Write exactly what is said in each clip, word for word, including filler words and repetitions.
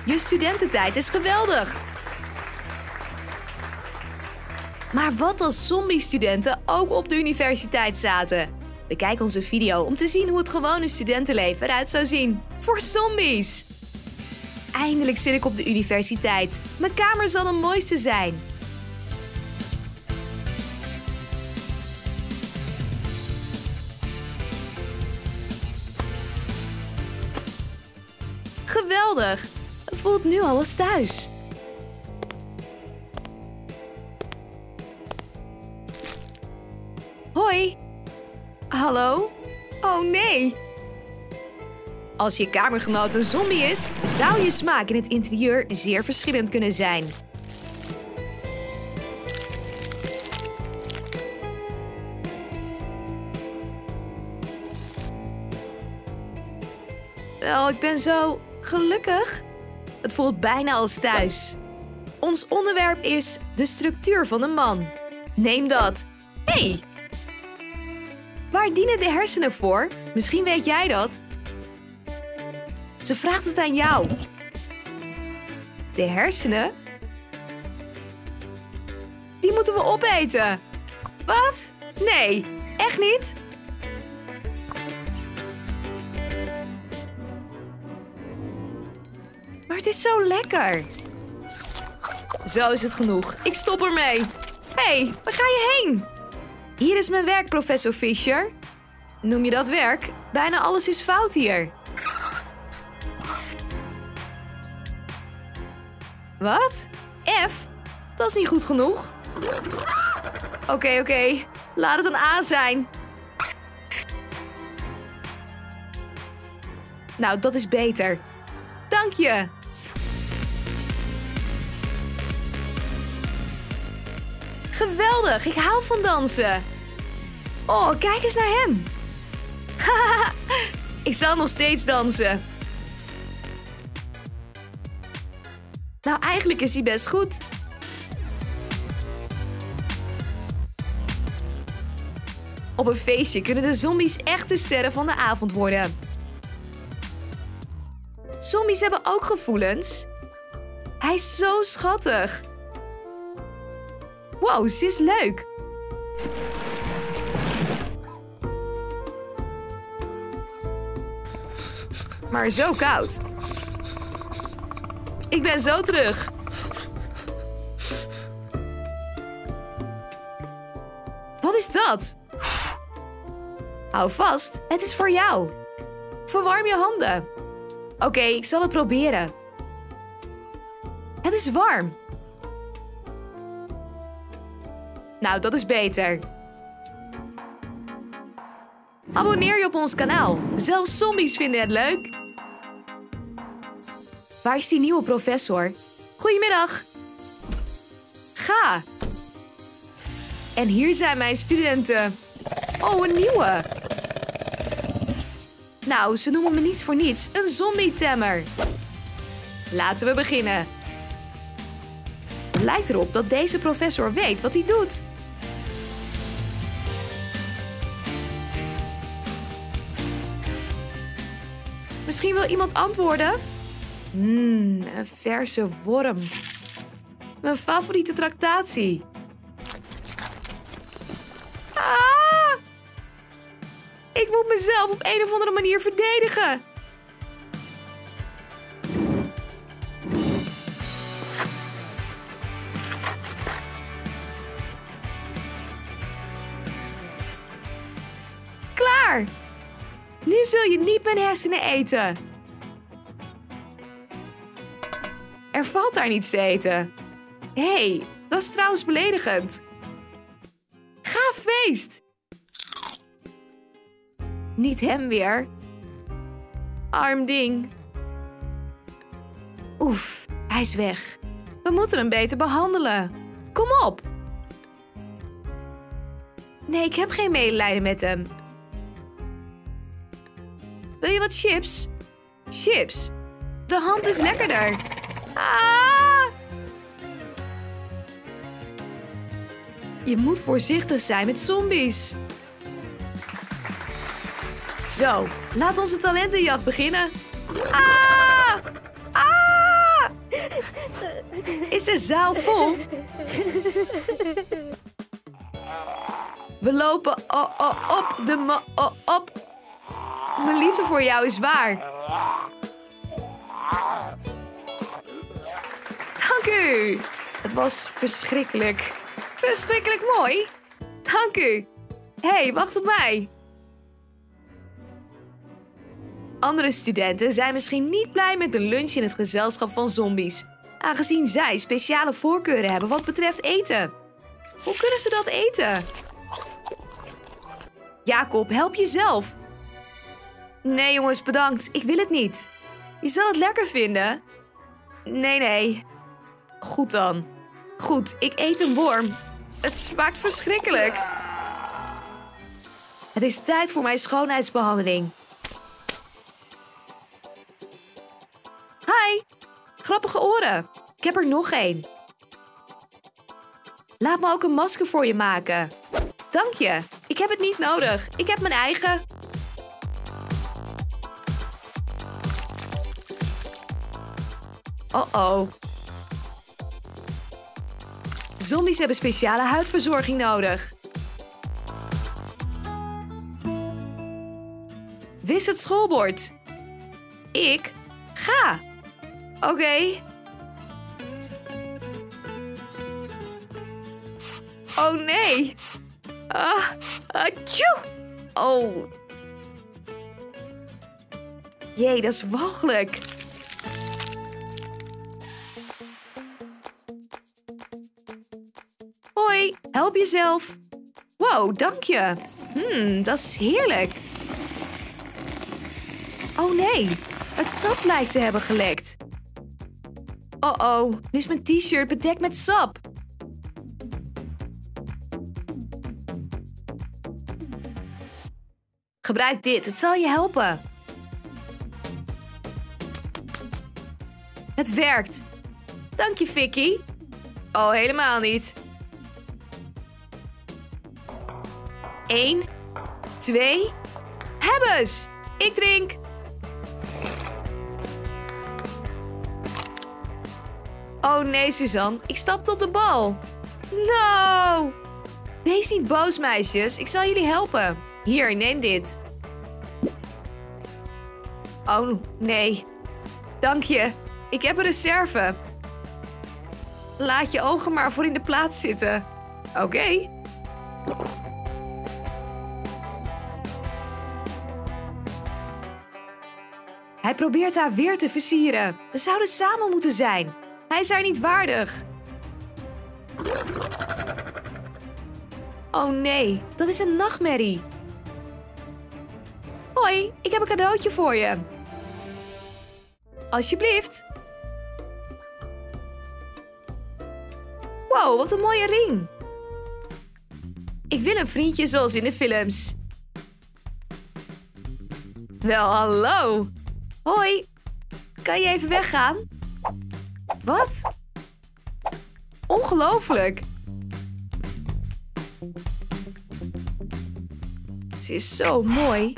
Je studententijd is geweldig! Maar wat als zombie-studenten ook op de universiteit zaten? Bekijk onze video om te zien hoe het gewone studentenleven eruit zou zien. Voor zombies! Eindelijk zit ik op de universiteit. Mijn kamer zal de mooiste zijn. Geweldig! Het voelt nu al als thuis. Hoi. Hallo? Oh nee. Als je kamergenoot een zombie is, zou je smaak in het interieur zeer verschillend kunnen zijn. Wel, ik ben zo gelukkig. Het voelt bijna als thuis. Ons onderwerp is de structuur van een man. Neem dat. Hé! Hey! Waar dienen de hersenen voor? Misschien weet jij dat. Ze vraagt het aan jou. De hersenen? Die moeten we opeten. Wat? Nee, echt niet? Maar het is zo lekker. Zo is het genoeg. Ik stop ermee. Hé, hey, waar ga je heen? Hier is mijn werk, professor Fisher. Noem je dat werk? Bijna alles is fout hier. Wat? F? Dat is niet goed genoeg. Oké, okay, oké. Okay. Laat het een A zijn. Nou, dat is beter. Dank je. Geweldig, ik hou van dansen. Oh, kijk eens naar hem. Ik zal nog steeds dansen. Nou, eigenlijk is hij best goed. Op een feestje kunnen de zombies echt de sterren van de avond worden. Zombies hebben ook gevoelens. Hij is zo schattig. Wow, ze is leuk. Maar zo koud. Ik ben zo terug. Wat is dat? Hou vast, het is voor jou. Verwarm je handen. Oké, okay, ik zal het proberen. Het is warm. Nou, dat is beter. Abonneer je op ons kanaal. Zelfs zombies vinden het leuk. Waar is die nieuwe professor? Goedemiddag. Ga. En hier zijn mijn studenten. Oh, een nieuwe. Nou, ze noemen me niets voor niets een zombie-temmer. Laten we beginnen. Het lijkt erop dat deze professor weet wat hij doet. Misschien wil iemand antwoorden? Mmm, een verse worm. Mijn favoriete tractatie. Ah! Ik moet mezelf op een of andere manier verdedigen. Klaar! Nu zul je niet mijn hersenen eten. Er valt daar niets te eten. Hé, hey, dat is trouwens beledigend. Ga feest! Niet hem weer. Arm ding. Oef, hij is weg. We moeten hem beter behandelen. Kom op! Nee, ik heb geen medelijden met hem. Wil je wat chips? Chips? De hand is lekkerder. Ah! Je moet voorzichtig zijn met zombies. Zo, laat onze talentenjacht beginnen. Ah! Ah! Is de zaal vol? We lopen o- o- op de ma... o- op. Mijn liefde voor jou is waar. Dank u. Het was verschrikkelijk. Verschrikkelijk mooi. Dank u. Hé, hey, wacht op mij. Andere studenten zijn misschien niet blij met een lunch in het gezelschap van zombies, aangezien zij speciale voorkeuren hebben wat betreft eten. Hoe kunnen ze dat eten? Jacob, help jezelf. Nee jongens, bedankt. Ik wil het niet. Je zal het lekker vinden. Nee, nee. Goed dan. Goed, ik eet een worm. Het smaakt verschrikkelijk. Het is tijd voor mijn schoonheidsbehandeling. Hi. Grappige oren. Ik heb er nog één. Laat me ook een masker voor je maken. Dank je. Ik heb het niet nodig. Ik heb mijn eigen. Oh-oh. Zombies hebben speciale huidverzorging nodig. Wis het schoolbord. Ik ga. Oké. Okay. Oh nee. Ah, atjoe. Oh. Jee, dat is walgelijk. Hoi, help jezelf. Wow, dank je. Hmm, dat is heerlijk. Oh nee, het sap lijkt te hebben gelekt. Oh oh, nu is mijn t-shirt bedekt met sap. Gebruik dit, het zal je helpen. Het werkt. Dank je, Vicky. Oh, helemaal niet. Eén, twee, hebbes! Ik drink. Oh nee, Suzanne. Ik stapte op de bal. No! Wees niet boos, meisjes. Ik zal jullie helpen. Hier, neem dit. Oh, nee. Dank je. Ik heb een reserve. Laat je ogen maar voor in de plaats zitten. Oké. Okay. Hij probeert haar weer te versieren. We zouden samen moeten zijn. Hij is haar niet waardig. Oh nee, dat is een nachtmerrie. Hoi, ik heb een cadeautje voor je. Alsjeblieft. Wow, wat een mooie ring. Ik wil een vriendje zoals in de films. Wel, hallo. Hoi. Kan je even weggaan? Wat? Ongelooflijk. Ze is zo mooi.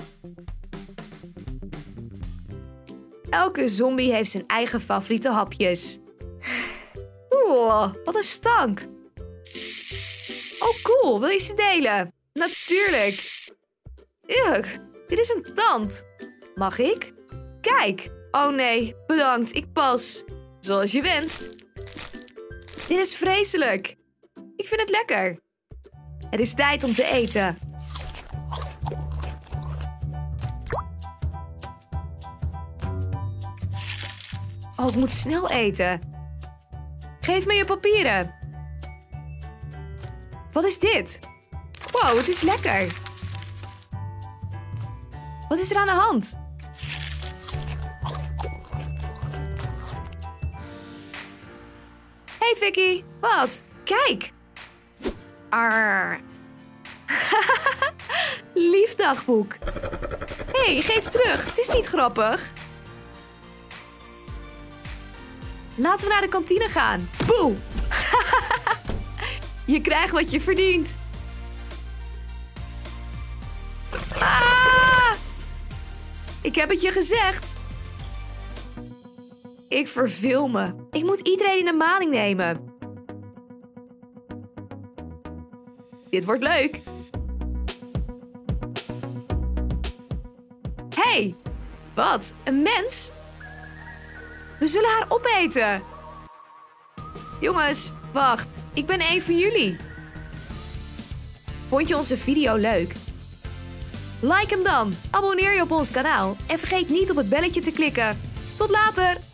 Elke zombie heeft zijn eigen favoriete hapjes. Oeh, wat een stank. Oh, cool. Wil je ze delen? Natuurlijk. Ugh, dit is een tand. Mag ik? Kijk. Oh nee, bedankt. Ik pas. Zoals je wenst. Dit is vreselijk. Ik vind het lekker. Het is tijd om te eten. Oh, ik moet snel eten. Geef me je papieren. Wat is dit? Wow, het is lekker. Wat is er aan de hand? Hey Vicky, wat? Kijk. Arr. Lief dagboek. Hey, geef terug. Het is niet grappig. Laten we naar de kantine gaan. Boe! Je krijgt wat je verdient. Ah! Ik heb het je gezegd. Ik verveel me. Ik moet iedereen in de maling nemen. Dit wordt leuk. Hé, hey, wat? Een mens? We zullen haar opeten. Jongens, wacht. Ik ben één van jullie. Vond je onze video leuk? Like hem dan, abonneer je op ons kanaal en vergeet niet op het belletje te klikken. Tot later!